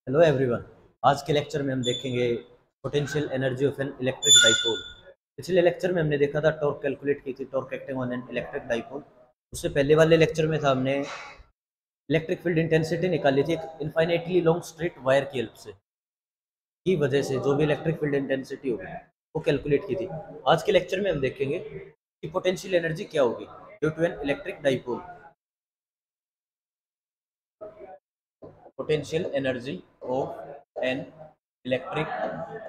Hello everyone. आज के lecture में हम देखेंगे potential energy of an electric dipole. पिछले लेक्चर में हमने देखा था टॉर्क कैलकुलेट की थी, torque acting on an electric dipole. उससे पहले वाले लेक्चर में था हमने इलेक्ट्रिक फील्ड इंटेंसिटी निकाली थी एक इनफाइनाइटली लॉन्ग स्ट्रेट वायर की हेल्प से, की वजह से जो भी इलेक्ट्रिक फील्ड इंटेंसिटी होगी वो कैलकुलेट की थी। आज के लेक्चर में हम देखेंगे कि पोटेंशियल एनर्जी क्या होगी due to an electric dipole. Potential energy of an electric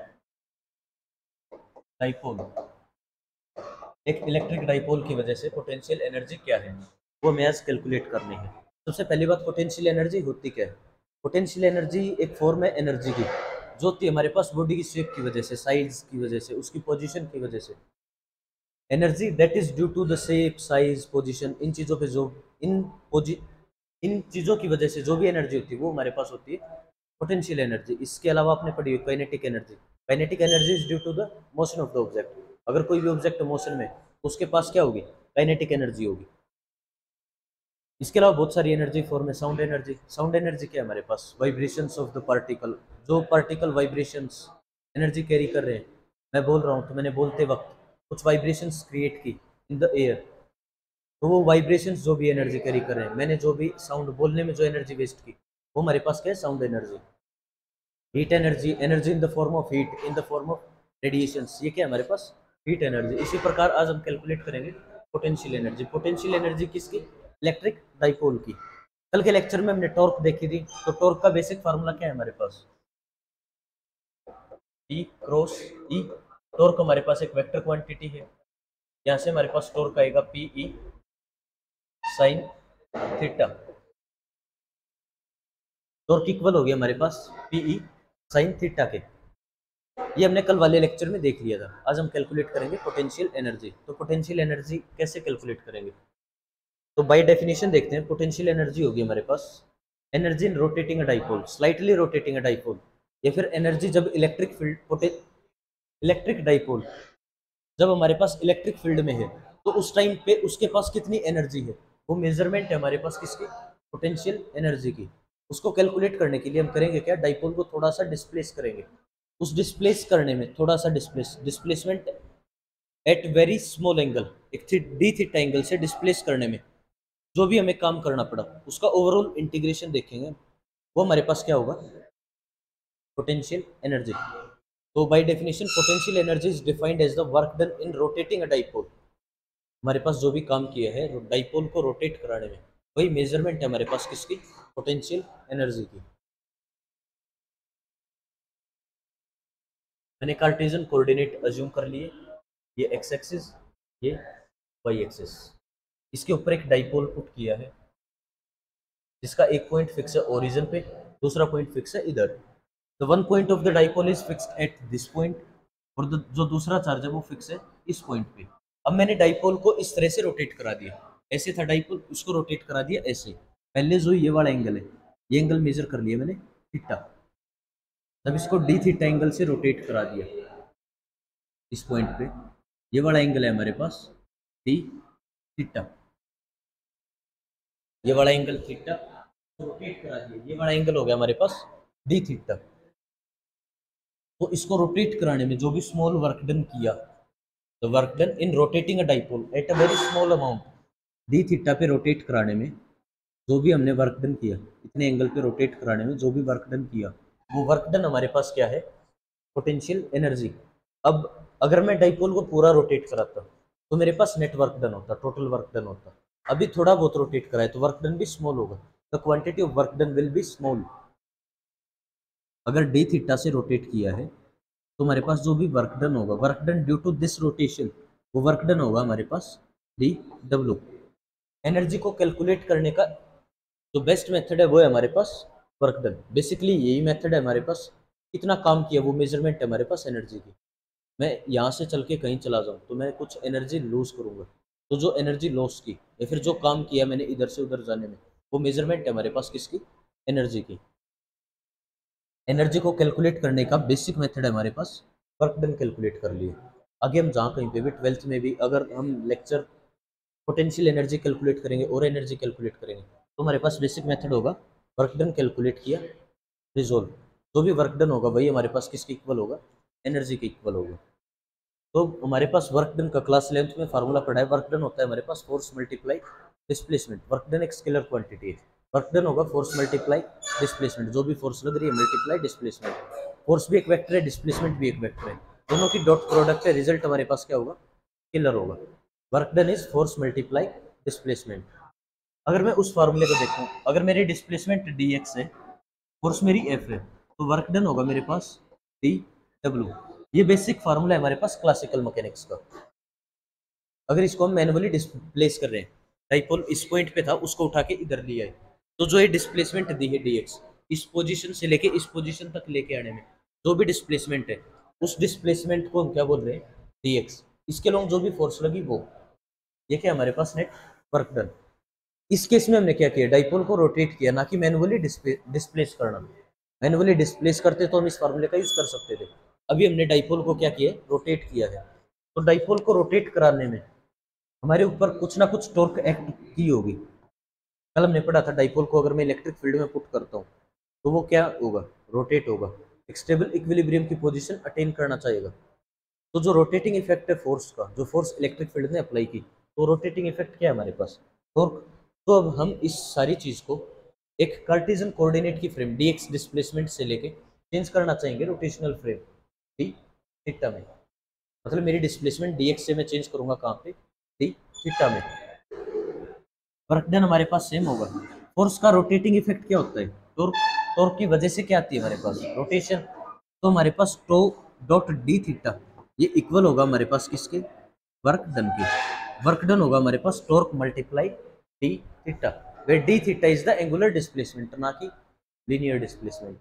dipole, एक इलेक्ट्रिक डाइपोल की वजह से पोटेंशियल एनर्जी क्या है वो हमें आज कैलकुलेट करनी है। सबसे पहली बात, पोटेंशियल एनर्जी होती क्या है? पोटेंशियल एनर्जी एक फॉर्म है एनर्जी की, जो होती है हमारे पास बॉडी की शेप की वजह से, साइज की वजह से, उसकी पोजीशन की वजह से। Energy that is due to the shape, size, position, इन चीज़ों पे जो इन चीज़ों की वजह से जो भी एनर्जी होती है वो हमारे पास होती है पोटेंशियल एनर्जी। इसके अलावा आपने पढ़ी हुई kinetic energy. Kinetic energy is due to the motion of the object. अगर कोई भी ऑब्जेक्ट मोशन में तो उसके पास क्या होगी? काइनेटिक एनर्जी होगी। इसके अलावा बहुत सारी एनर्जी फॉर्म है। Sound energy. साउंड एनर्जी क्या है हमारे पास? Vibrations of the particle. जो पार्टिकल वाइब्रेशंस एनर्जी कैरी कर रहे हैं, मैं बोल रहा हूँ तो मैंने बोलते वक्त कुछ वाइब्रेशंस क्रिएट की इन द एयर, तो वो वाइब्रेशंस जो भी एनर्जी कैरी कर रहे हैं, मैंने जो भी साउंड बोलने में जो एनर्जी वेस्ट की, वो हमारे पास क्या है? Sound energy. Heat energy. Energy in the form of heat, in the form of radiations, ये क्या है हमारे पास? Heat energy. इसी प्रकार आज हम कैलकुलेट करेंगे पोटेंशियल एनर्जी। पोटेंशियल एनर्जी किसकी? इलेक्ट्रिक डाइपोल की। कल के लेक्चर में हमने टॉर्क देखी थी, तो टॉर्क का बेसिक फार्मूला क्या है हमारे पास? E cross E। टॉर्क हमारे पास एक वेक्टर क्वांटिटी है, यहाँ से हमारे पास टॉर्क आएगा PE sine theta. Torque equal हो गया हमारे पास PE साइन थीटा के। ये हमने कल वाले लेक्चर में देख लिया था। आज हम कैलकुलेट करेंगे पोटेंशियल एनर्जी। तो पोटेंशियल एनर्जी कैसे कैलकुलेट करेंगे? तो बाय डेफिनेशन देखते हैं। पोटेंशियल एनर्जी होगी हमारे पास energy in rotating a dipole, slightly rotating a dipole, या फिर एनर्जी जब इलेक्ट्रिक फील्ड इलेक्ट्रिक डाइपोल जब हमारे पास इलेक्ट्रिक फील्ड में है तो उस टाइम पे उसके पास कितनी एनर्जी है, वो मेजरमेंट है हमारे पास किसकी? पोटेंशियल एनर्जी की। उसको कैलकुलेट करने के लिए हम करेंगे क्या? डाइपोल को थोड़ा सा डिस्प्लेस करेंगे। उस डिस्प्लेस करने में थोड़ा सा displacement at very small angle, एक डी थीटा एंगल से डिस्प्लेस करने में जो भी हमें काम करना पड़ा, उसका ओवरऑल इंटीग्रेशन देखेंगे, वो हमारे पास क्या होगा? Potential energy. तो by definition potential energy is defined as the work done in rotating a dipole. हमारे पास जो भी काम किया है डाइपोल को रोटेट कराने में, वही मेजरमेंट है हमारे पास किसकी? पोटेंशियल एनर्जी की। मैंने कार्टेशियन कोऑर्डिनेट अज्यूम कर लिए, ये एक्स एक्सिस, ये वाई एक्सिस। इसके ऊपर एक डाइपोल पुट किया है जिसका एक पॉइंट फिक्स है ओरिजिन पे, दूसरा पॉइंट फिक्स है इधर। The one point of the dipole is fixed at this point, और जो दूसरा चार्ज है वो फिक्स है इस पॉइंट पे। अब मैंने डाइपोल को इस तरह से रोटेट करा दिया, ऐसे था डाइपोल, उसको रोटेट करा दिया ऐसे। पहले जो ये वाला एंगल है, ये एंगल मेजर कर लिया मैंने थीटा, तब इसको डी थीटा एंगल से रोटेट करा दिया इस पॉइंट पे। ये वाला एंगल है हमारे पास डी थीटा, ये वाला एंगल थीटा रोटेट करा दिया, ये वाला एंगल हो गया हमारे पास डी थीटा। तो इसको रोटेट कराने में जो भी स्मॉल वर्क डन किया, the work done in rotating a dipole at a very small amount, D theta पे रोटेट कराने में जो भी हमने वर्क डन किया, इतने एंगल पे रोटेट कराने में जो भी वर्क डन किया, वो वर्क डन हमारे पास क्या है? Potential energy. अब अगर मैं डाइपोल को पूरा रोटेट कराता तो मेरे पास नेट वर्क डन होता, टोटल वर्क डन होता। अभी थोड़ा बहुत रोटेट कराए तो वर्क डन भी स्मॉल होगा, the quantity of work done will be small. अगर डी थीटा से रोटेट किया है तो हमारे पास जो भी वर्क डन होगा, work done due to this rotation, वो वर्क डन होगा हमारे पास डी डब्ल्यू। एनर्जी को कैलकुलेट करने का जो बेस्ट मेथड है वो है हमारे पास वर्क डन। बेसिकली यही मेथड है हमारे पास, कितना काम किया वो मेजरमेंट है हमारे पास एनर्जी की। मैं यहाँ से चल के कहीं चला जाऊँ तो मैं कुछ एनर्जी लूज करूँगा, तो जो एनर्जी लॉस की या फिर जो काम किया मैंने इधर से उधर जाने में, वो मेजरमेंट है हमारे पास किसकी? एनर्जी की। एनर्जी को कैलकुलेट करने का बेसिक मेथड है हमारे पास वर्क डन कैलकुलेट कर लिए। आगे हम जहाँ कहीं पे भी ट्वेल्थ में भी अगर हम लेक्चर पोटेंशियल एनर्जी कैलकुलेट करेंगे और एनर्जी कैलकुलेट करेंगे तो हमारे पास बेसिक मेथड होगा वर्क डन कैलकुलेट किया, रिजोल्व। जो भी वर्क डन होगा वही हमारे पास किसके इक्वल होगा, एनर्जी के इक्वल होगा। तो हमारे पास वर्क डन का क्लास 11th में फार्मूला पढ़ा है। वर्क डन होता है हमारे पास force multiply displacement. Work done एक स्केलर क्वांटिटी है। वर्क डन होगा फोर्स मल्टीप्लाई डिस्प्लेसमेंट, जो भी फोर्स लग रही है मल्टीप्लाई डिस्प्लेसमेंट। फोर्स भी एक वेक्टर है, डिस्प्लेसमेंट भी एक वेक्टर है, दोनों की डॉट प्रोडक्ट है, रिजल्ट हमारे पास क्या होगा, स्केलर होगा। Work done is force multiply displacement. अगर मैं उस फार्मूले को देखूं, अगर मेरी डिस्प्लेसमेंट डी एक्स है, फोर्स मेरी एफ है, तो वर्क डन होगा मेरे पास डी डब्ल्यू। ये बेसिक फार्मूला है हमारे पास क्लासिकल मैकेनिक्स का। अगर इसको हम मैनुअली डिस्प्लेस कर रहे हैं, डाइपोल इस पॉइंट पे था, उसको उठा के इधर लिया है, तो जो ये डिस्प्लेसमेंट दी है डी एक्स, इस पोजीशन से लेके इस पोजीशन तक लेके आने में जो भी डिस्प्लेसमेंट है, उस डिस्प्लेसमेंट को हम क्या बोल रहे हैं, डी एक्स। इसके लॉन्ग जो भी फोर्स लगी वो, ये क्या हमारे पास नेट वर्क डन। इस केस में हमने क्या किया, डाइपोल को रोटेट किया, ना कि मैनुअली डिस्प्लेस करना। मैनुअली डिस्प्लेस करते तो हम इस फार्मूले का यूज कर सकते थे। अभी हमने डाइपोल को क्या किया, रोटेट किया है। तो डाइपोल को रोटेट कराने में हमारे ऊपर कुछ ना कुछ टॉर्क एक्ट की होगी। कल हमने पढ़ा था डाइपोल को अगर मैं इलेक्ट्रिक फील्ड में पुट करता हूँ तो वो क्या होगा, रोटेट होगा, एक स्टेबल इक्विलिब्रियम की पोजीशन अटेन करना चाहेगा। तो जो रोटेटिंग इफेक्ट है फोर्स का, जो फोर्स इलेक्ट्रिक फील्ड ने अप्लाई की, तो रोटेटिंग इफेक्ट क्या है हमारे पास, टॉर्क। तो अब हम इस सारी चीज को एक कार्टेशियन कोऑर्डिनेट की फ्रेम डी एक्स डिस्प्लेसमेंट से लेके चेंज करना चाहेंगे रोटेशनल फ्रेम डी थीटा में। मतलब मेरी डिस्प्लेसमेंट डी एक्स से मैं चेंज करूंगा कहाँ पे, डी थीटा में। वर्क डन हमारे पास सेम होगा। फोर्स का रोटेटिंग इफेक्ट क्या होता है, टॉर्क। टॉर्क की वजह से क्या आती है हमारे पास, रोटेशन। तो हमारे पास टो डॉट डी थीटा ये इक्वल होगा हमारे पास किसके, वर्क डन के। वर्क डन होगा हमारे पास torque multiply D theta, where D theta is the angular displacement, ना कि linear displacement.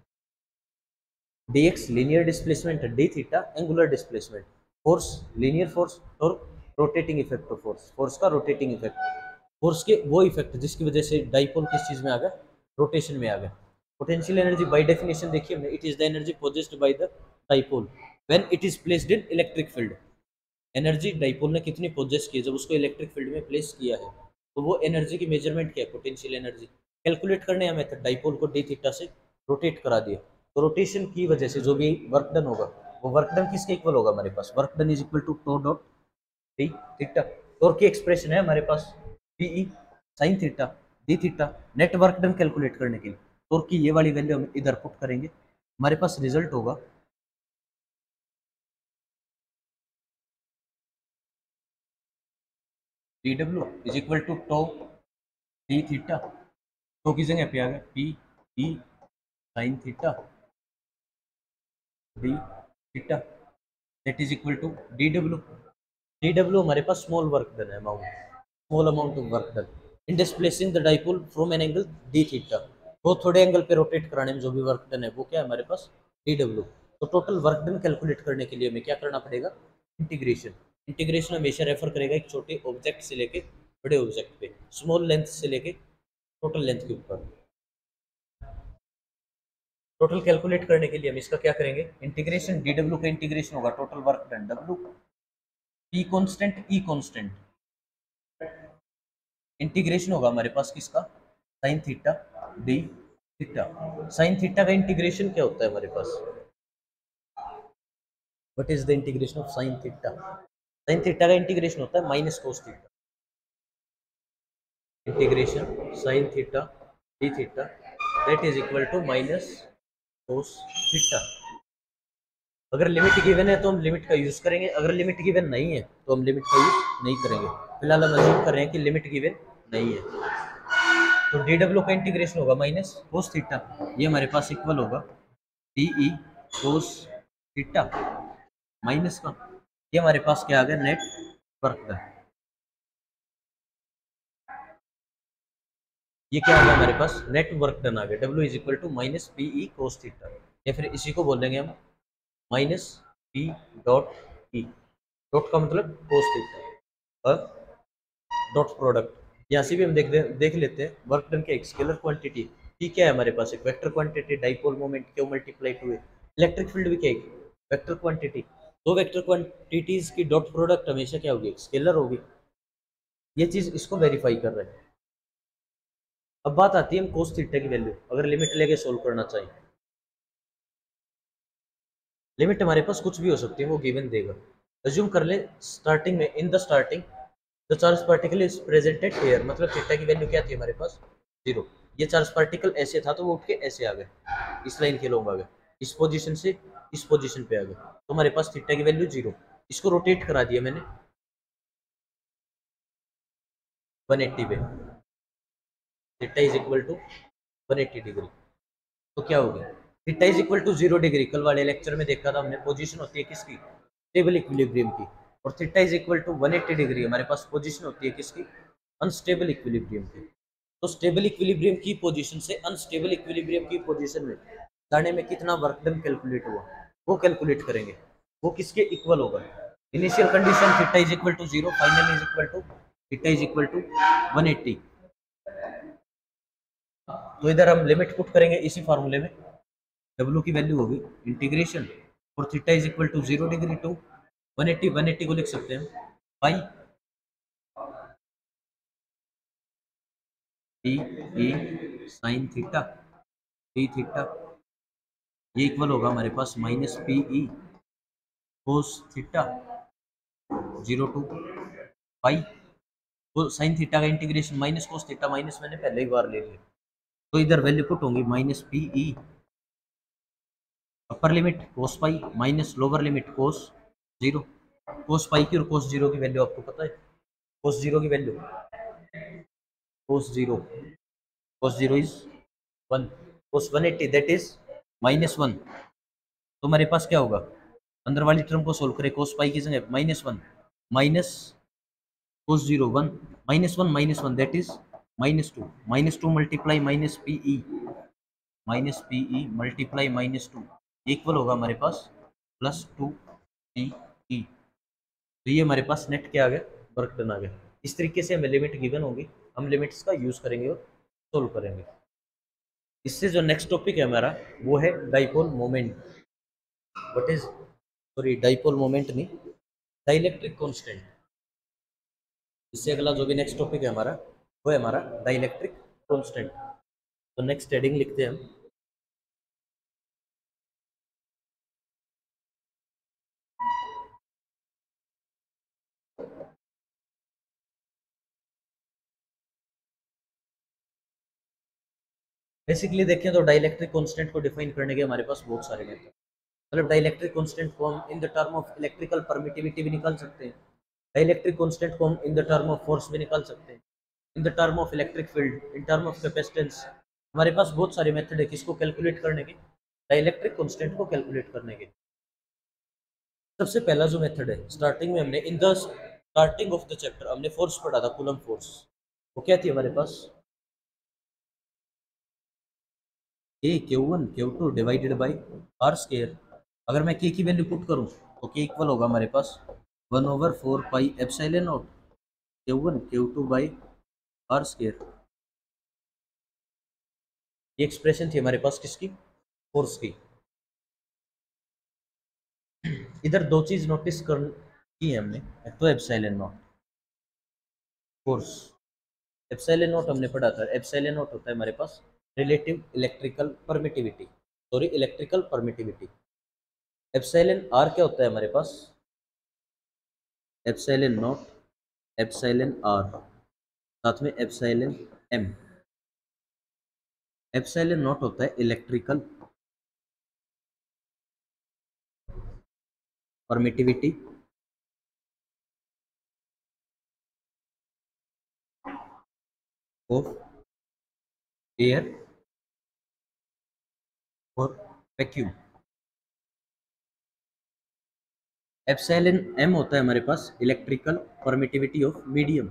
dx linear displacement, D theta angular displacement. Force linear force और rotating effect of force, force का rotating effect, force के वो effect जिसकी वजह से dipole किस चीज में आ गया, रोटेशन में आ गया। पोटेंशियल एनर्जी बाय डेफिनेशन देखिए हमने, it is the energy possessed by the dipole when it is placed in electric field. Energy dipole ने कितनी पोजेस की जब उसको इलेक्ट्रिक फील्ड में प्लेस किया है, तो वो एनर्जी की मेजरमेंट क्या है, पोटेंशियल एनर्जी। कैलकुलेट करने हमें डाइपोल को डी थीटा से रोटेट करा दिया, तो रोटेशन की वजह से जो भी वर्क डन होगा, वो वर्क डन किसके इक्वल होगा हमारे पास, work done is equal to tau dot D theta. Torque की एक्सप्रेशन है हमारे पास PE sine theta D theta. Net work done calculate करने के लिए टॉर्क की ये वाली वैल्यू हम इधर पुट करेंगे, हमारे पास रिजल्ट होगा D W is equal to tau D theta. Tau की जगह पे आ गया P E sine theta D theta, that is equal to D W. D W हमारे पास स्मॉल वर्क डन है, amount, small amount of work done in displacing the dipole from an angle D theta. वो थोड़े angle पे rotate कराने में जो भी वर्क डन है वो क्या है हमारे पास, डी डब्ल्यू। तो टोटल वर्क डन कैलकुलेट करने के लिए हमें क्या करना पड़ेगा, इंटीग्रेशन। इंटीग्रेशन हमेशा रेफर करेगा एक छोटे ऑब्जेक्ट से लेके बड़े ऑब्जेक्ट पे, स्मॉल लेंथ से लेके टोटल लेंथ के ऊपर। टोटल कैलकुलेट करने के लिए हम इसका क्या करेंगे, इंटीग्रेशन डी डब्ल्यू का इंटीग्रेशन होगा total work done W, P constant E constant, integration होगा हमारे पास किसका, sine theta D theta. Sine theta का इंटीग्रेशन क्या होता है हमारे पास, what is the integration of sine theta. Sine theta का इंटीग्रेशन होता है minus cos theta, integration sine theta D theta that is equal to minus cos theta. अगर लिमिट गिवन है तो हम लिमिट का यूज करेंगे, अगर लिमिट गिवन नहीं है तो हम लिमिट का यूज नहीं करेंगे। फिलहाल हम अज्यूम कर रहे हैं कि लिमिट गिवन नहीं है। तो डी डब्ल्यू का इंटीग्रेशन होगा माइनस कोस थीटा, ये हमारे पास इक्वल होगा D E cos theta minus का, ये हमारे पास क्या आ गया, नेट वर्क का। ये क्या आ गया हमारे पास, नेट वर्क डन आ गया, W is equal to minus P E cos theta, या फिर इसी को बोलेंगे हम minus P dot E. Dot का मतलब कोस थीटा और डॉट प्रोडक्ट। यहाँ से भी हम देख लेते हैं वर्क डन के एक स्केलर क्वांटिटी पी क्या है हमारे पास, एक vector quantity, dipole moment Q multiply two है, इलेक्ट्रिक फील्ड भी क्या है, वेक्टर क्वांटिटी। दो वेक्टर क्वांटिटीज की डॉट प्रोडक्ट हमेशा क्या होगी, स्केलर होगी। ये चीज इसको वेरीफाई कर रहे हैं। अब बात आती है हम कोस थीटा की वैल्यू अगर लिमिट लेके सोल्व करना चाहिए, लिमिट हमारे पास कुछ भी हो सकती है, वो गिवन देगा। अज्यूम कर ले स्टार्टिंग में, in the starting the charge particle is presented here, मतलब थीटा की वैल्यू क्या थी हमारे पास, 0। ये चार्ज पार्टिकल ऐसे था तो वो उठ के ऐसे आ गए, इस लाइन के लोग आ गए, इस पोजीशन से इस पोजीशन पे आ गए, तो हमारे पास थीटा की वैल्यू 0। इसको रोटेट करा दिया मैंने 180 पे, theta is equal to 180 degree. तो क्या हो गया, theta is equal to 0 degree. कल वाले लेक्चर में देखा था हमने, पोजीशन होती है किसकी, स्टेबल इक्विलिब्रियम की। और theta is equal to 180 degree हमारे पास पोजीशन होती है किसकी, अनस्टेबल इक्विलिब्रियम की। तो स्टेबल इक्विलिब्रियम की पोजीशन से अनस्टेबल इक्विलिब्रियम की पोजीशन में जाने में कितना वर्क डन कैलकुलेट हुआ, वो कैलकुलेट करेंगे। वो किसके इक्वल होगा, initial condition theta is equal to 0, final is equal to theta is equal to 180। तो इधर हम लिमिट पुट करेंगे इसी फार्मूले में, डब्ल्यू की वैल्यू होगी इंटीग्रेशन और theta is equal to 0 degree to 180। 180 को लिख सकते हैं pi D E sine theta D theta, ये इक्वल होगा हमारे पास minus P E cos theta 0 to pi. तो साइन थीटा का integration minus cos theta, minus मैंने पहले ही बार ले लिया, तो इधर वैल्यू पुट होंगी minus P E upper limit cos pi minus lower limit cos 0। कोस पाई की और कोस 0 की वैल्यू आपको पता है, कोस 0 की value cos 0, cos 0 is 1, cos 180 that is -1। तो हमारे पास क्या होगा, अंदर वाली टर्म को सोल्व करें, कोस पाई की जगह -1 minus cos 0 1 -1 that is -2, -2 multiply minus P E multiply -2 equal होगा हमारे पास +2 पी ई। तो ये हमारे पास नेट क्या आ गया, वर्क डन आ गया। इस तरीके से हमें लिमिट गिवन होगी, हम लिमिट्स का यूज करेंगे और सोल्व करेंगे। इससे जो नेक्स्ट टॉपिक है हमारा वो है dipole moment. What is, sorry dipole moment नहीं, डाइलेक्ट्रिक कांस्टेंट। इससे अगला जो भी नेक्स्ट टॉपिक है हमारा वो है हमारा डाइलेक्ट्रिक कांस्टेंट। तो नेक्स्ट हेडिंग लिखते हैं हम, बेसिकली देखें तो डाइलेक्ट्रिक कांस्टेंट को डिफाइन करने के हमारे पास बहुत सारे मेथड, मतलब डाइलेक्ट्रिक कांस्टेंट को हम in the term of electrical permittivity भी निकाल सकते हैं, डाइलेक्ट्रिक कांस्टेंट को हम in the term of force भी निकाल सकते हैं, in the term of electric field, in term of capacitance. हमारे पास बहुत सारे मेथड है किसको कैलकुलेट करने के, डाइलेक्ट्रिक कांस्टेंट को कैलकुलेट करने के। सबसे पहला जो मेथड है, स्टार्टिंग में हमने in the starting of the chapter हमने फोर्स पढ़ा था, कूलम फोर्स। वो क्या थी हमारे पास, A Q1 Q2 divided by R square. अगर मैं के की वैल्यू पुट करूं तो के इक्वल होगा हमारे पास 1/4 pi epsilon naught Q1 Q2 by R square. ये एक्सप्रेशन थी हमारे पास किसकी, फोर्स की। इधर दो चीज नोटिस कर की है हमने, एक तो epsilon naught force, epsilon naught हमने पढ़ा था, एप्सिलॉन नॉट होता है हमारे पास relative electrical permittivity, sorry electrical permittivity. Epsilon R क्या होता है हमारे पास, एप्सिलॉन नॉट एप्सिलॉन आर साथ में एप्सिलॉन एम। एप्सिलॉन नॉट होता है इलेक्ट्रिकल परमिटिविटी ऑफ एयर और वैक्यूम। एप्सिलॉन एम होता है हमारे पास electrical permittivity of medium.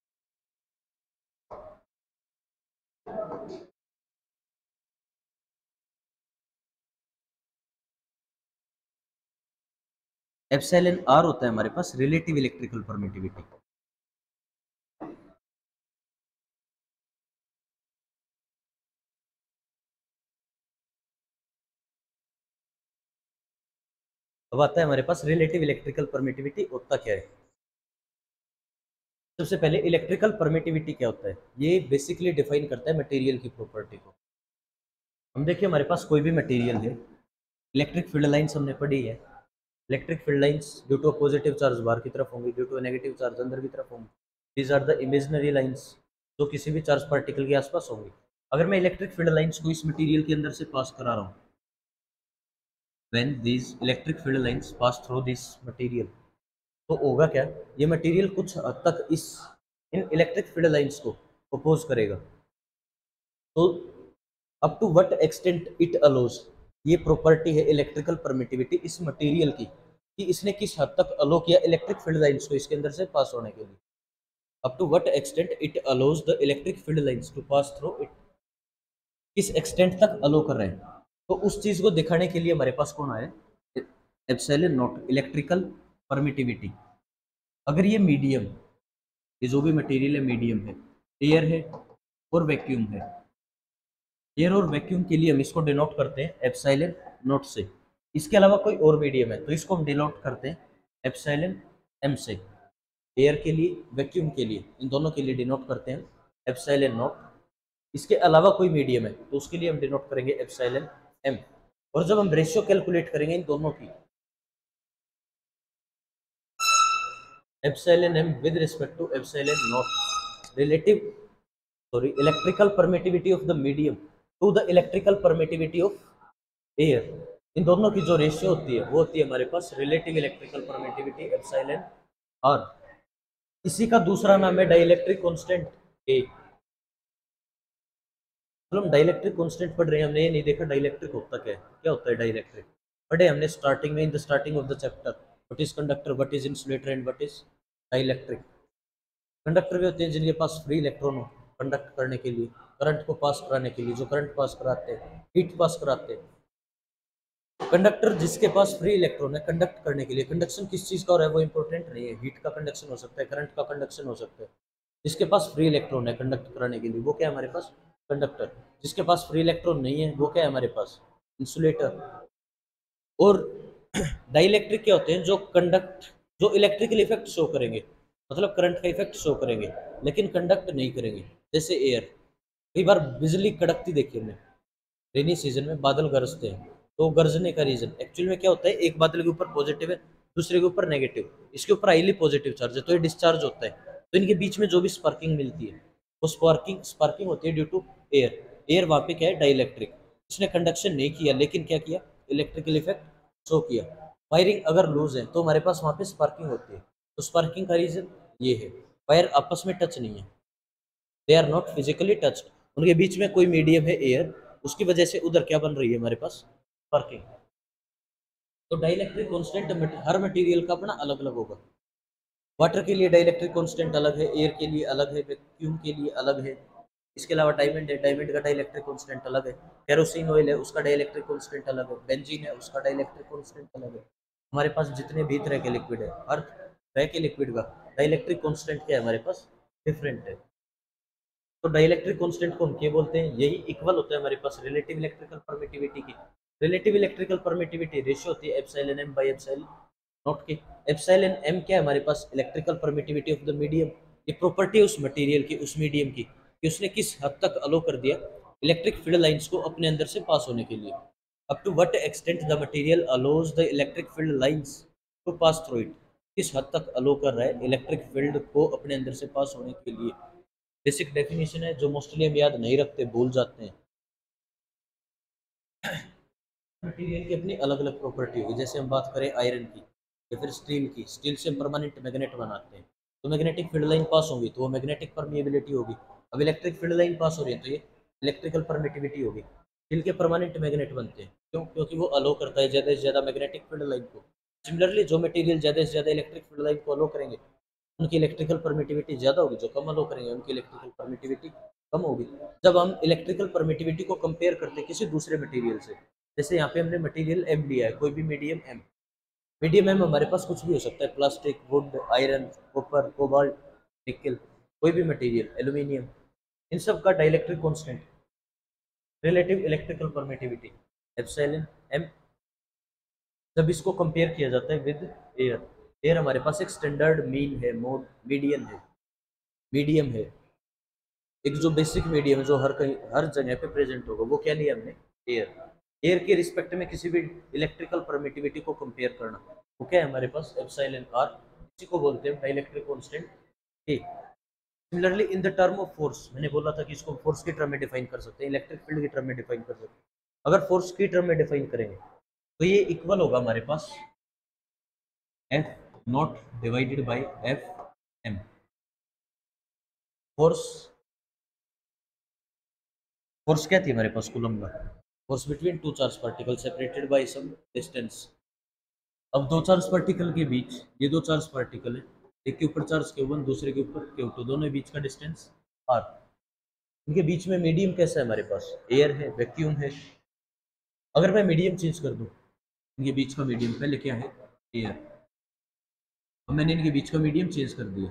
Epsilon R होता है हमारे पास रिलेटिव इलेक्ट्रिकल परमिटिविटी। अब आता है हमारे पास रिलेटिव इलेक्ट्रिकल परमिटिविटी होता क्या है। सबसे पहले इलेक्ट्रिकल परमिटिविटी क्या होता है, ये बेसिकली डिफाइन करता है मटेरियल की प्रॉपर्टी को। हम देखिए हमारे पास कोई भी मटेरियल है, इलेक्ट्रिक फील्ड लाइंस हमने पढ़ी है। Electric field lines due to positive charge बाहर की तरफ होंगी, ड्यू टू नेगेटिव चार्ज अंदर की तरफ होंगी। These are the imaginary lines, जो किसी भी चार्ज पार्टिकल के आसपास होंगी। अगर मैं इलेक्ट्रिक फील्ड लाइंस को इस मटेरियल के अंदर से पास करा रहा हूँ, when these electric field lines pass through this material, तो होगा क्या, ये मटेरियल कुछ हद तक इस इन इलेक्ट्रिक फील्ड लाइंस को अपोज करेगा। तो up to what extent it allows, ये प्रॉपर्टी है इलेक्ट्रिकल परमिटिविटी इस मटेरियल की, कि इसने किस हद तक अलो किया इलेक्ट्रिक फील्ड लाइंस को इसके अंदर से पास होने के लिए। Up to what extent it allows the electric field lines to pass through it, किस एक्सटेंट तक अलो कर रहे हैं। तो उस चीज को दिखाने के लिए हमारे पास कौन आया, एप्सिलॉन नॉट, इलेक्ट्रिकल परमिटिविटी। अगर ये मीडियम, ये जो भी मटेरियल है मीडियम है, एयर है और वैक्यूम है, एयर और वैक्यूम के लिए हम इसको डिनोट करते हैं एप्सिलॉन नॉट से। इसके अलावा कोई और मीडियम है तो इसको हम डिनोट करते हैं एप्सिलॉन एम से। एयर के लिए, वैक्यूम के लिए, इन दोनों के लिए डिनोट करते हैं एप्सिलॉन नॉट। इसके अलावा कोई मीडियम है तो उसके लिए हम डिनोट करेंगे एप्सिलॉन एम। और जब हम रेशियो कैलकुलेट करेंगे इन दोनों की, epsilon M with respect to epsilon naught, relative sorry electrical permittivity of the medium to the electrical permittivity of air, इन दोनों की जो रेशियो होती है वो होती है हमारे पास relative electrical permittivity epsilon R. इसी का दूसरा नाम है डाइलेक्ट्रिक कांस्टेंट ए। तो हम डाइलेक्ट्रिक कांस्टेंट पढ़ रहे हैं, हमने ये नहीं देखा डाइलेक्ट्रिक होता क्या है, क्या होता है डाइलेक्ट्रिक। पढ़े हमने स्टार्टिंग में, in the starting of the chapter, what is conductor, what is insulator and what is dielectric. Conductor भी होते हैं जिनके पास फ्री इलेक्ट्रॉन हो कंडक्ट करने के लिए, करंट को पास कराने के लिए, जो करंट पास कराते हैं, हीट पास कराते हैं। कंडक्टर जिसके पास फ्री इलेक्ट्रॉन है कंडक्ट करने के लिए, कंडक्शन किस चीज़ का हो रहा है वो इंपॉर्टेंट नहीं है, हीट का कंडक्शन हो सकता है, करंट का कंडक्शन हो सकता है। जिसके पास फ्री इलेक्ट्रॉन है कंडक्ट कराने के लिए वो क्या है हमारे पास, कंडक्टर। जिसके पास फ्री इलेक्ट्रॉन नहीं है वो क्या है हमारे पास, इंसुलेटर। और डाइलेक्ट्रिक क्या होते हैं, जो कंडक्ट, जो इलेक्ट्रिकल इफेक्ट शो करेंगे, मतलब करंट का इफेक्ट शो करेंगे लेकिन कंडक्ट नहीं करेंगे। जैसे एयर, कई बार बिजली कड़कती देखी हमने, रेनी सीजन में बादल गरजते हैं, तो गरजने का रीजन एक्चुअली में क्या होता है, एक बादल के ऊपर पॉजिटिव है दूसरे के ऊपर नेगेटिव, इसके ऊपर हाईली पॉजिटिव चार्ज है तो ये डिस्चार्ज होता है। तो इनके बीच में जो भी स्पार्किंग मिलती है वो स्पार्किंग स्पार्किंग होती है ड्यू टू एयर। एयर वहाँ पे क्या है, डाइलेक्ट्रिक, इसने कंडक्शन नहीं किया लेकिन क्या किया, इलेक्ट्रिकल इफेक्ट शो किया। वायरिंग अगर लूज है तो हमारे पास वहाँ पे स्पार्किंग होती है, तो स्पार्किंग का रीजन ये है, वायर आपस में टच नहीं है, they are not physically touched, उनके बीच में कोई मीडियम है एयर, उसकी वजह से उधर क्या बन रही है हमारे पास, स्पार्किंग। तो डाइलेक्ट्रिक कांस्टेंट हर मटेरियल का अपना अलग अलग होगा। वाटर के लिए डाइलेक्ट्रिक कांस्टेंट अलग है, एयर के लिए अलग है, वैक्यूम के लिए अलग है। इसके अलावा डायमंड है, डायमंड का डाइलेक्ट्रिक कांस्टेंट अलग है। केरोसिन ऑयल है उसका डाइलेक्ट्रिक कांस्टेंट अलग है। बेंजीन है उसका डाइलेक्ट्रिक कांस्टेंट अलग है। हमारे पास जितने भी तरह के लिक्विड है, हर तरह के लिक्विड का डाइलेक्ट्रिक कांस्टेंट क्या है हमारे पास, डिफरेंट है। तो डाइलेक्ट्रिक कांस्टेंट को हम क्या बोलते हैं, यही इक्वल होता है हमारे पास रिलेटिव इलेक्ट्रिकल परमिटिविटी की। रिलेटिव इलेक्ट्रिकल परमिटिविटी रेशियो होती है epsilon M by epsilon naught की। एप्सिलॉन एम क्या है हमारे पास, electrical permittivity of the medium, ये प्रॉपर्टी उस मटेरियल की, उस मीडियम की, कि उसने किस हद तक अलो कर दिया इलेक्ट्रिक फील्ड लाइंस को अपने अंदर से पास होने के लिए। Up to what extent the material allows the electric field lines to pass through it, किस हद तक अलो कर रहा है इलेक्ट्रिक फील्ड को अपने अंदर से पास होने के लिए। बेसिक डेफिनेशन है जो मोस्टली हम याद नहीं रखते, भूल जाते हैं। मटेरियल की अपनी अलग अलग प्रॉपर्टी होगी, जैसे हम बात करें आयरन की या फिर स्टील की, स्टील से हम परमानेंट मैग्नेट बनाते हैं, तो मैग्नेटिक फील्ड लाइन पास होगी तो वो मैग्नेटिक परमिएबिलिटी होगी। अब इलेक्ट्रिक फील्ड लाइन पास हो रही है तो ये इलेक्ट्रिकल परमिटिविटी होगी। स्टील के परमानेंट मैग्नेट बनते हैं, क्यों, क्योंकि वो अलो करता है ज़्यादा से ज़्यादा मैग्नेटिक फील्ड लाइन को। सिमिलरली जो मटेरियल ज़्यादा से ज़्यादा इलेक्ट्रिक फील्ड लाइन को अलो करेंगे उनकी इलेक्ट्रिकल परमिटिविटी ज़्यादा होगी, जो कम अलो करेंगे उनकी इलेक्ट्रिकल परमिटिविटी कम होगी। जब हम इलेक्ट्रिकल परमिटिविटी को कंपेयर करते हैं किसी दूसरे मटेरियल से, जैसे यहाँ पे हमने मटेरियल एम लिया है, कोई भी मीडियम एम, मीडियम एम हमारे पास कुछ भी हो सकता है, plastic, wood, iron, copper, cobalt, nickel, कोई भी मटेरियल, एल्यूमिनियम, इन सब का dielectric constant relative electrical permittivity epsilon M. जब इसको कंपेयर किया जाता है विद एयर, एयर हमारे पास एक स्टैंडर्ड मीन है, मोड मीडियन है, मीडियम है, एक जो बेसिक मीडियम है जो हर कहीं हर जगह पे प्रेजेंट होगा, वो क्या लिया हमने, एयर। एयर के रिस्पेक्ट में किसी भी इलेक्ट्रिकल परमिटिविटी को कंपेयर करना, वो क्या है हमारे पास एप्सिलॉन आर, इसी को बोलते हैं dielectric constant A. Similarly in the term of force, मैंने बोला था कि इसको फोर्स की टर्म में डिफाइन कर सकते हैं, इलेक्ट्रिक फील्ड की टर्म में डिफाइन कर सकते हैं। अगर फोर्स की टर्म में डिफाइन करेंगे तो ये इक्वल होगा हमारे पास F naught divided by F M. Force force क्या थी हमारे पास कूलम का, force between two charge particle separated by some distance. अब दो चार्ज पार्टिकल के बीच, ये दो चार्ज पार्टिकल है, एक के ऊपर चार्ज Q1 दूसरे के ऊपर Q2, दोनों के बीच का डिस्टेंस r। इनके बीच में मीडियम कैसा है हमारे पास, एयर है, वैक्यूम है। अगर मैं मीडियम चेंज कर दूं, इनके बीच का मीडियम पहले क्या है एयर, अब मैंने इनके बीच का मीडियम चेंज कर दिया,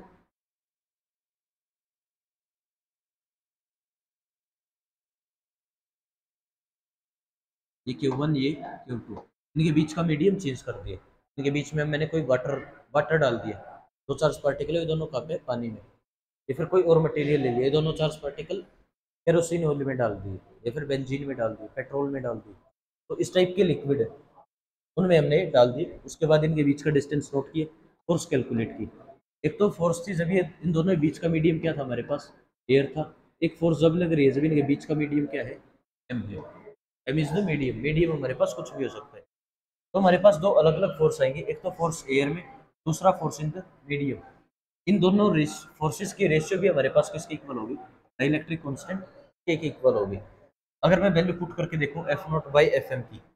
ये Q1 ये Q2, इनके बीच का मीडियम चेंज कर दिया। इनके बीच में मैंने कोई वाटर वाटर डाल दिया, दो चार्ज पार्टिकल है, ये दोनों कहाँ पे पानी में, या फिर कोई और मटेरियल ले लिया, ये दोनों चार्ज पार्टिकल केरोसिन ऑयल में डाल दिए, या फिर बेंजीन में डाल दिए, पेट्रोल में डाल दिए, तो इस टाइप के लिक्विड है उनमें हमने डाल दिए। उसके बाद इनके बीच का डिस्टेंस नोट किए, फोर्स कैलकुलेट की। एक तो फोर्स थी जब ये इन दोनों के बीच का मीडियम क्या था हमारे पास, एयर था। एक फोर्स जब लग रही है जब इनके बीच का मीडियम क्या है, एम है। M is the medium, medium हमारे पास कुछ भी हो सकता है। तो हमारे पास दो अलग अलग फोर्स आएंगे, एक तो फोर्स एयर में, दूसरा फोर्स इन द मीडियम। इन दोनों फोर्सेस की रेशियो भी हमारे पास किसकी इक्वल होगी, डाइलेक्ट्रिक कांस्टेंट के इक्वल होगी। अगर मैं वैल्यू पुट करके देखूं F naught by F M की,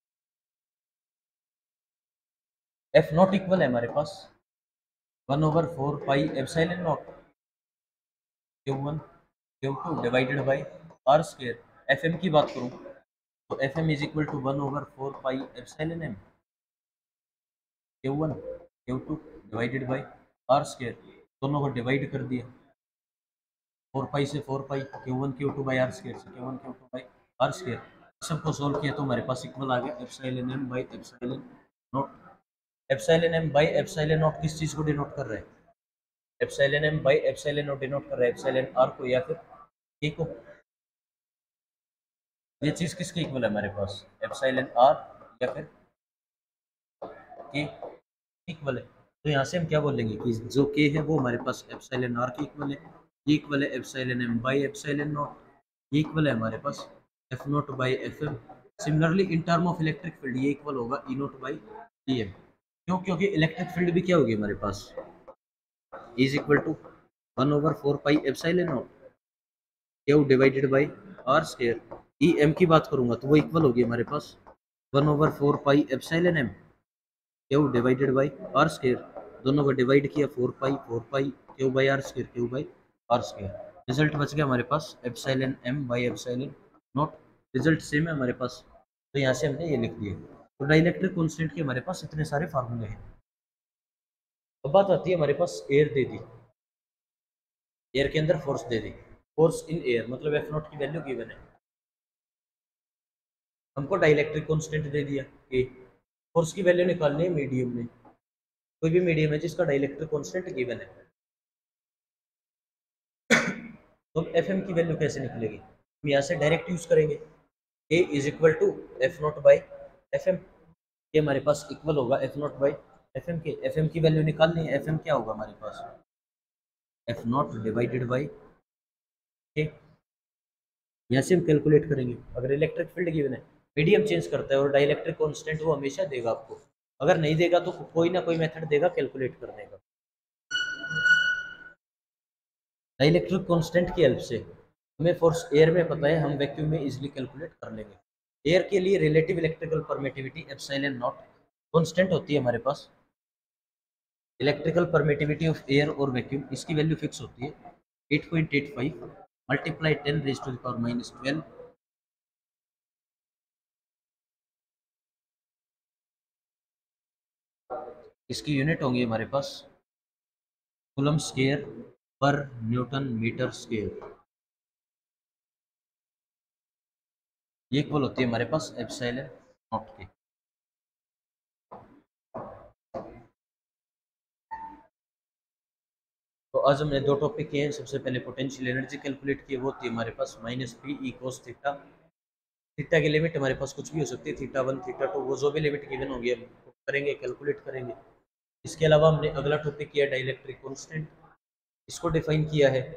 एफ नॉट इक्वल है हमारे पास 1/4 pi epsilon naught Q1 Q2 divided by R square. F M की बात करूं तो F M is equal to 1/4 pi epsilon M Q1 Q2 divided by R square, दोनों को डिवाइड कर दिया, 4 पाई से 4 पाई, Q1 Q2 by R square से Q1 Q2 by R square. सबको सोल्व किया तो हमारे पास इक्वल आ गया epsilon M by epsilon naught. Epsilon M by epsilon naught किस चीज़ को डिनोट कर रहा है, epsilon M by epsilon naught denote कर रहा है एप्सिलॉन आर को या फिर के को। ये चीज़ किसके इक्वल है हमारे पास, एप्सिलॉन आर या फिर के इक्वल है। तो यहाँ से हम क्या बोलेंगे कि जो के है वो हमारे पास एप्सिलॉन आर के इक्वल है, ये इक्वल है epsilon M by epsilon naught, ये इक्वल है हमारे पास F naught by F M. Similarly in term of electric field ये इक्वल होगा E naught by E M. क्यों, क्योंकि इलेक्ट्रिक फील्ड भी क्या होगी हमारे पास is equal to 1/4 pi epsilon naught Q divided by R square. E M की बात करूंगा तो वो इक्वल होगी हमारे पास 1/4 pi epsilon M Q divided by R square, दोनों को डिवाइड किया 4 pi Q by R square, Q by R square. Result बच गया हमारे पास epsilon M by epsilon naught, result same है हमारे पास, तो यहाँ से हमने ये लिख दिया। तो डाइलेक्ट्रिक कांस्टेंट के हमारे पास इतने सारे फार्मूले हैं। अब बात आती है हमारे पास एयर दे दी, एयर के अंदर फोर्स दे दी, फोर्स इन एयर मतलब एफ नॉट की वैल्यू गिवन है, हमको डाइलेक्ट्रिक कांस्टेंट दे दिया ए, फोर्स की वैल्यू निकालनी है मीडियम में, कोई भी मीडियम है जिसका डाइलेक्ट्रिक कांस्टेंट गिवन है। तो एफ एम की वैल्यू कैसे निकलेगी, हम यहाँ से डायरेक्ट यूज करेंगे, A is equal to F naught by F M, ये हमारे पास इक्वल होगा F naught by F M के। एफ एम की वैल्यू निकालनी है, एफ एम क्या होगा हमारे पास F naught divided by K, यहाँ से हम कैलकुलेट करेंगे। अगर इलेक्ट्रिक फील्ड गिवन है, मीडियम चेंज करता है और डाइलेक्ट्रिक कांस्टेंट वो हमेशा देगा आपको, अगर नहीं देगा तो कोई ना कोई मेथड देगा कैलकुलेट करने का। डाइलेक्ट्रिक कांस्टेंट की हेल्प से हमें फोर्स एयर में पता है, हम वैक्यूम में इजीली कैलकुलेट कर लेंगे। एयर के लिए relative electrical permittivity epsilon naught constant होती है हमारे पास, इलेक्ट्रिकल परमिटिविटी ऑफ एयर और वैक्यूम इसकी वैल्यू फिक्स होती है 8.85 मल्टीप्लाई 10⁻⁻12, इसकी यूनिट होंगी हमारे पास कूलम स्क्वायर पर न्यूटन मीटर स्क्वायर, ये इक्वल होती है हमारे पास एप्सिलॉन नॉट के। तो आज हमने दो टॉपिक किए हैं, सबसे पहले पोटेंशियल एनर्जी कैलकुलेट की, वो थी हमारे पास -P E cos theta, theta की लिमिट हमारे पास कुछ भी हो सकती है, थीटा 1 थीटा 2, वो जो भी लिमिट गिवन होगी हम करेंगे, कैलकुलेट करेंगे। इसके अलावा हमने अगला टॉपिक किया डाइलेक्ट्रिक कांस्टेंट, इसको डिफाइन किया है।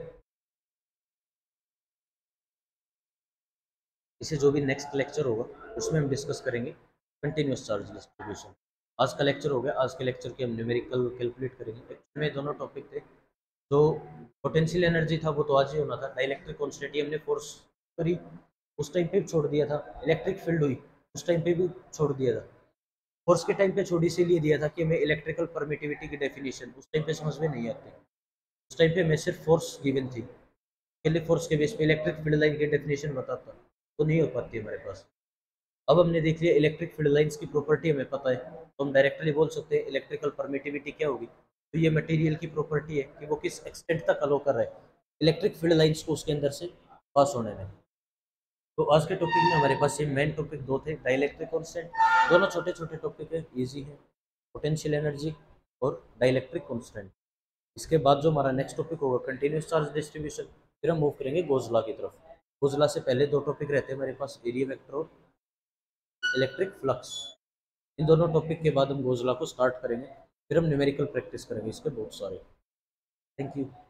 इसे जो भी नेक्स्ट लेक्चर होगा उसमें हम डिस्कस करेंगे कंटिन्यूस चार्ज डिस्ट्रीब्यूशन। आज का लेक्चर हो गया, आज के लेक्चर के हम न्यूमेरिकल कैलकुलेट करेंगे। एक्चुअली में दोनों टॉपिक थे, जो पोटेंशियल एनर्जी था वो तो आज ही होना था, डाइलेक्ट्रिक कांस्टेंट हमने फोर्स करी उस टाइम पे छोड़ दिया था, इलेक्ट्रिक फील्ड हुई उस टाइम पे भी छोड़ दिया था। फोर्स के टाइम पे छोड़ इसीलिए दिया था कि हमें इलेक्ट्रिकल परमिटिविटी की डेफिनेशन उस टाइम पे समझ में नहीं आती, उस टाइम पे हमें सिर्फ फोर्स गिवन थी, अकेले फोर्स के बेस पे इलेक्ट्रिक फील्ड लाइन की डेफिनेशन बताता तो नहीं हो पाती हमारे पास। अब हमने देख लिया इलेक्ट्रिक फील्ड लाइंस की प्रॉपर्टी हमें पता है, तो हम डायरेक्टली बोल सकते हैं इलेक्ट्रिकल परमिटिविटी क्या होगी। तो ये मटेरियल की प्रॉपर्टी है कि वो किस एक्सटेंट तक अलो कर रहा है इलेक्ट्रिक फील्ड लाइंस को उसके अंदर से पास होने में। तो आज के टॉपिक में हमारे पास ये मेन टॉपिक दो थे, डाइलेक्ट्रिक कांस्टेंट, दोनों छोटे छोटे टॉपिक है, इजी है, पोटेंशियल एनर्जी और डाइलेक्ट्रिक कांस्टेंट। इसके बाद जो हमारा नेक्स्ट टॉपिक होगा कंटिन्यूस चार्ज डिस्ट्रीब्यूशन, फिर हम मूव करेंगे गोज लॉ की तरफ। गोज लॉ से पहले दो टॉपिक रहते हैं हमारे पास, एरिया वेक्टर और इलेक्ट्रिक फ्लक्स। इन दोनों टॉपिक के बाद हम गोज लॉ को स्टार्ट करेंगे, फिर हम न्यूमेरिकल प्रैक्टिस करेंगे इसके बहुत सारे। Thank you.